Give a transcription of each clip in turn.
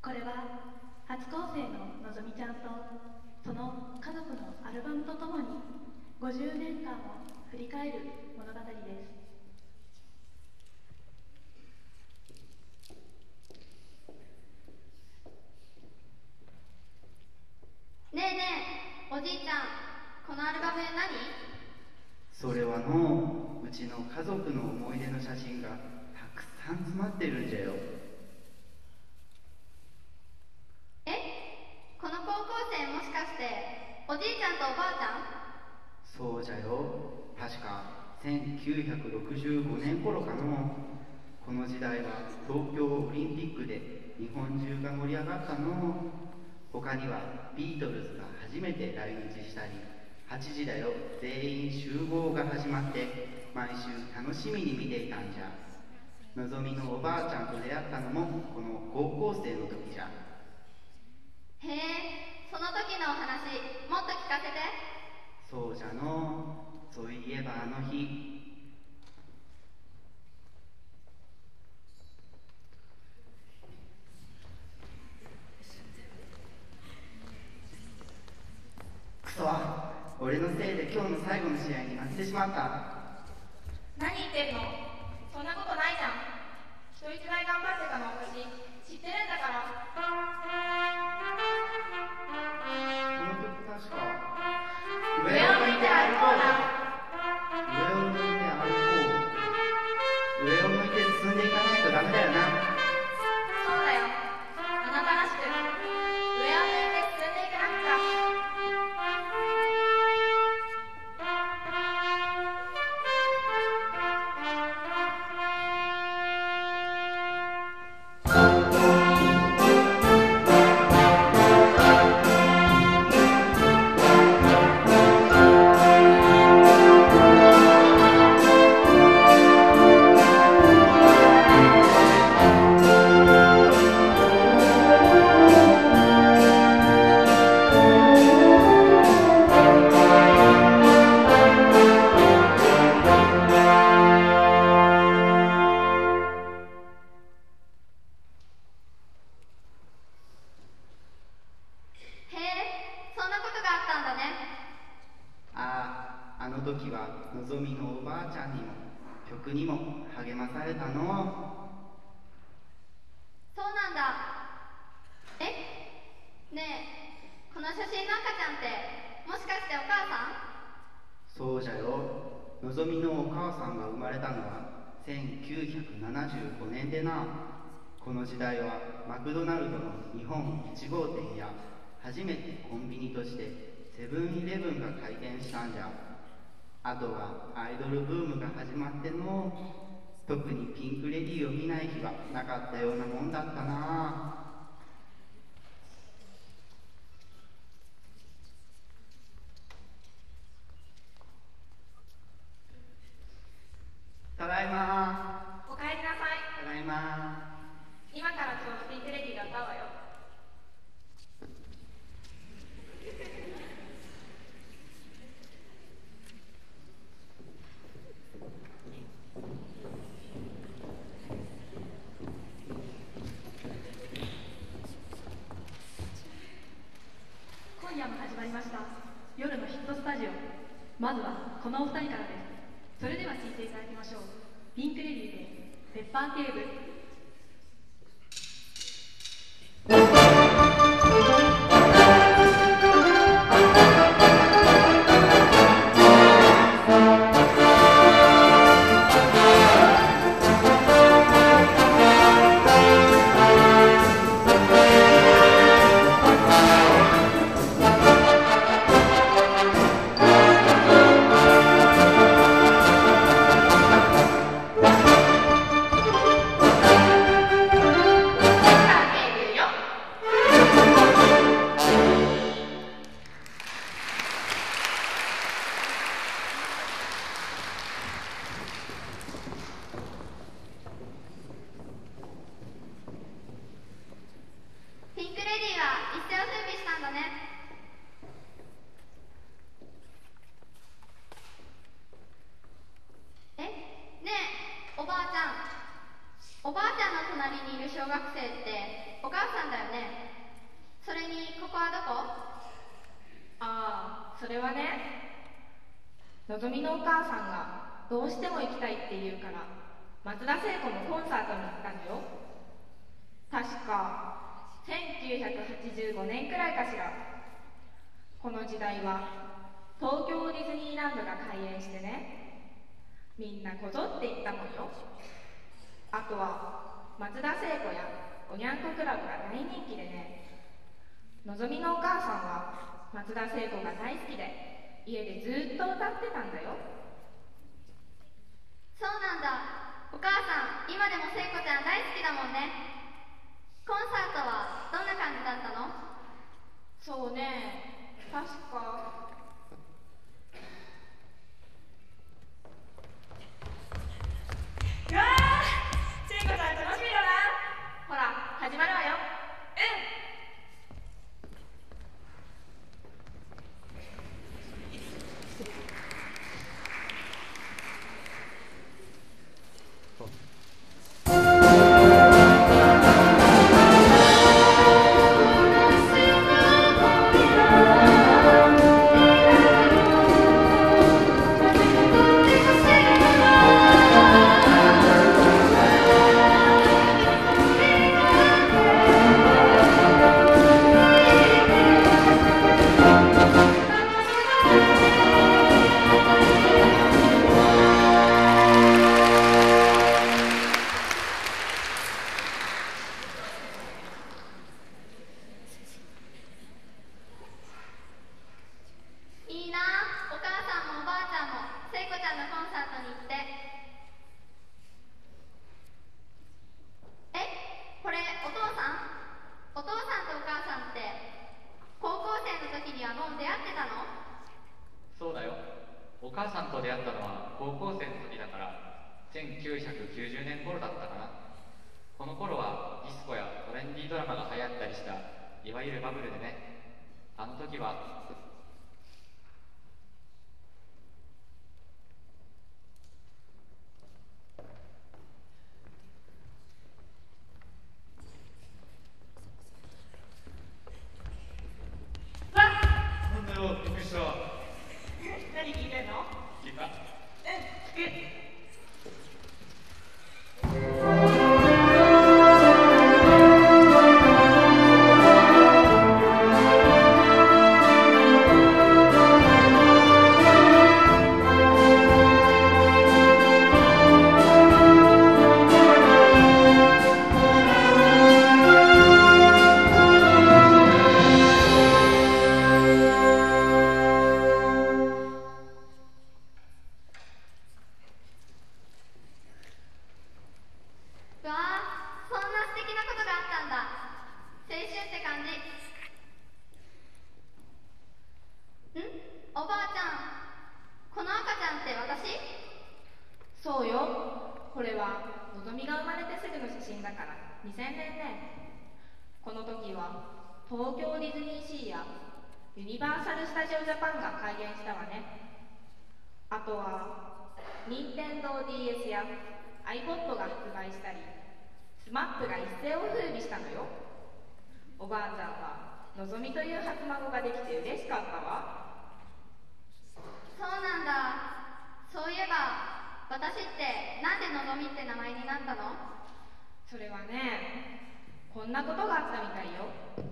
これは初高生ののぞみちゃんとその家族のアルバムとともに50年間を振り返る物語です。 ねえねえ、おじいちゃん、このアルバム何？ それはのうちの家族の思い出の写真がたくさん詰まってるんじゃよ。 え？この高校生もしかしておじいちゃんとおばあちゃん？ そうじゃよ。確か1965年頃かの。この時代は東京オリンピックで日本中が盛り上がったの。他にはビートルズが初めて来日したり、8時だよ全員集合が始まって毎週楽しみに見ていたんじゃ。のぞみのおばあちゃんと出会ったのもこの高校生の時じゃ。 へえ、その時のお話もっと聞かせて。 そうじゃの。そういえばあの日、くそ、俺のせいで今日の最後の試合に負けてしまった。 何言ってんの？そんなことないじゃん。人一倍頑張ってたの私知ってるんだから。 この曲確か上を向いて歩こうだ。 上を向いて歩こう。上を向いて進んでいかないとダメだよな。 そうだよ、あなたらしく上を向いて進んでいかなくちゃ。 あの時はのぞみのおばあちゃんにも曲にも励まされたの。 そうなんだ。ねえ、この写真の赤ちゃんってもしかしてお母さん？ そうじゃよ。のぞみのお母さんが生まれたのは1975年でな。この時代はマクドナルドの日本1号店や初めてコンビニとしてセブンイレブンが開店したんじゃ。あとはアイドルブームが始まっての。特にピンクレディーを見ない日はなかったようなもんだったな。ただいま。 おかえりなさい。 ただいま。 今からちょうどピンクレディーが歌うわよ。 今夜も始まりました夜のヒットスタジオ。まずはこのお二人からです。それでは聴いていただきましょう。ピンクレディーでペッパー警部。 ねおばあちゃんの隣にいる小学生ってお母さんだよね。それにここはどこ？ ああ、それはね、のぞみのお母さんがどうしても行きたいって言うから松田聖子のコンサートに行ったのよ。確か1985年くらいかしら。この時代は東京ディズニーランドが開園してね、みんなこぞって行ったもんよ。あとは松田聖子やおにゃんこクラブが大人気でね、のぞみのお母さんは松田聖子が大好きで家でずっと歌ってたんだよ。 そうなんだ。お母さん、今でも聖子ちゃん大好きだもんね。コンサートはどんな感じだったの？ そうね、確かうわー、聖子ちゃん楽しみだな。ほら始まるわよ。 いいな、お母さんもおばあちゃんも聖子ちゃんのコンサートに行って。これお父さん？お父さんとお母さんって高校生の時にはもう出会ってたの？ そうだよ。お母さんと出会ったのは高校生の時だから1990年頃だったかな。この頃はディスコやトレンディードラマが流行ったりしたいわゆるバブルでね。あの時はなんだよ、びっくりした。 何聞いてんの？ 聞いた？ 聞く。 うわあ、そんな素敵なことがあったんだ。青春って感じ。おばあちゃん、この赤ちゃんって私？ そうよ、これはのぞみが生まれてすぐの写真だから2000年ね。この時は東京ディズニーシーやユニバーサル・スタジオ・ジャパンが開園したわね。あとは任天堂 DS や iPod が発売したり、スマップが一世を風靡したのよ。おばあちゃんはのぞみという初孫ができて嬉しかったわ。 そうなんだ。そういえば私ってなんでのぞみって名前になったの？ それはね、こんなことがあったみたいよ。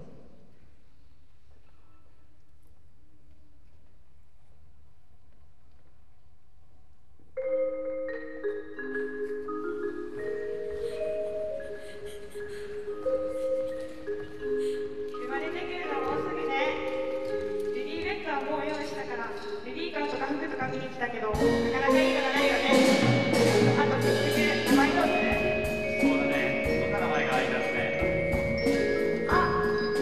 生まれてくるのもうすぐね。レディーベッドはもう用意したから、レディーカーとか服とか見に来たけど、なかなかいいのがないよね。あと結局、名前どうする？ そうだね。どんな名前がいいだろうね。 あ、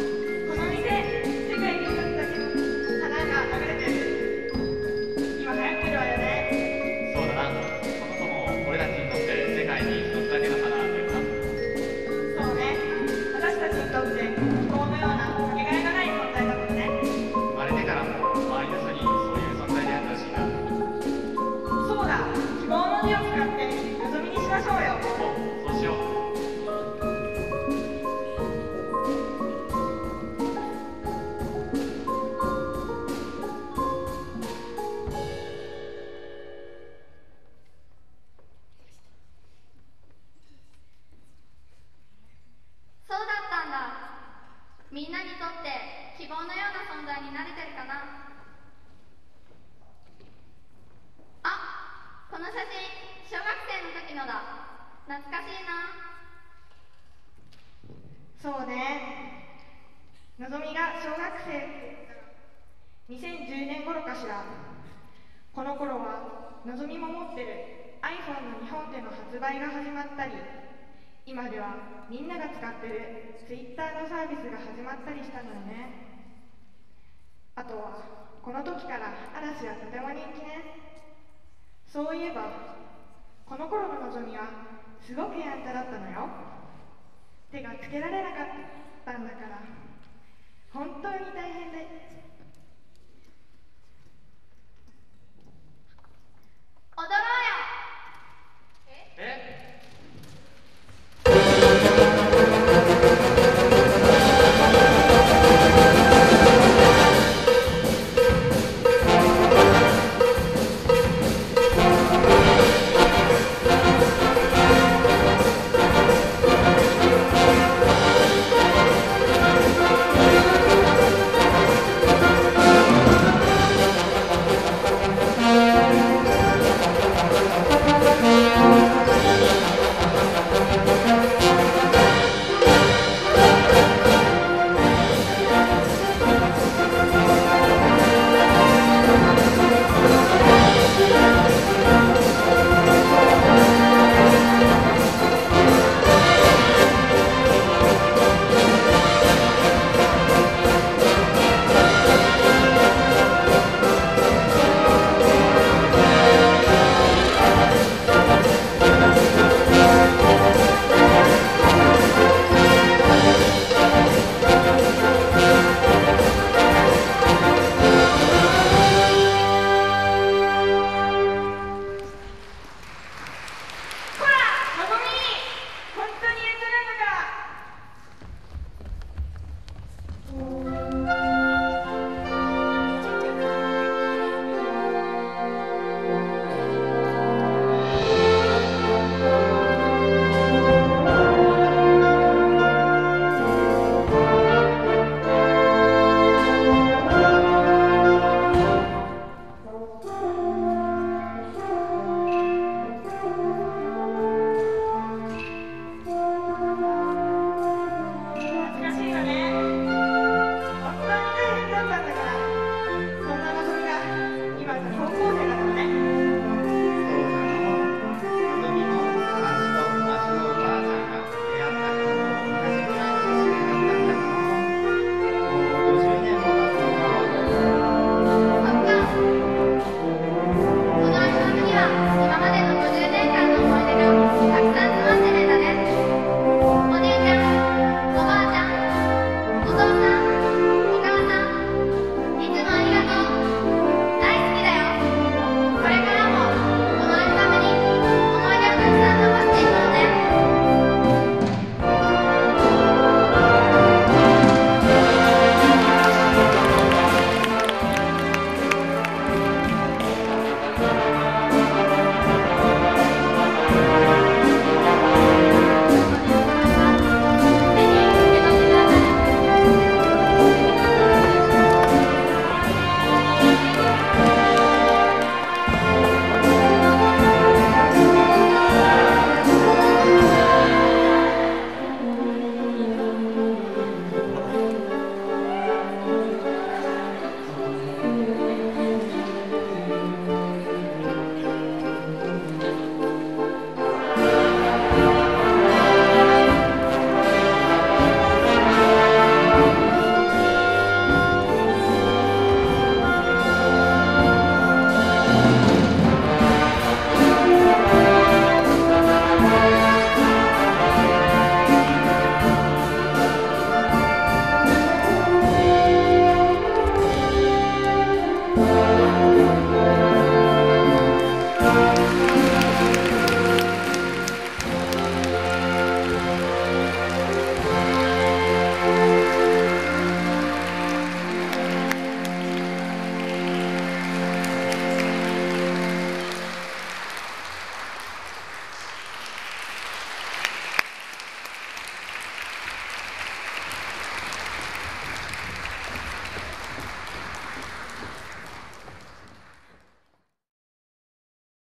とって希望のような存在になれてるかな。あ、この写真小学生の時のだ。懐かしいな。 そうね。のぞみが小学生2010年頃かしら。この頃はのぞみも持ってる iPhone の日本での発売が始まったり、今ではみんなが使ってる Twitter のサービスが始まったりしたのよね。あとはこの時から嵐はとても人気ね。そういえばこの頃ののぞみはすごくやんちゃだったのよ。手がつけられなかったんだから本当に大変で。 驚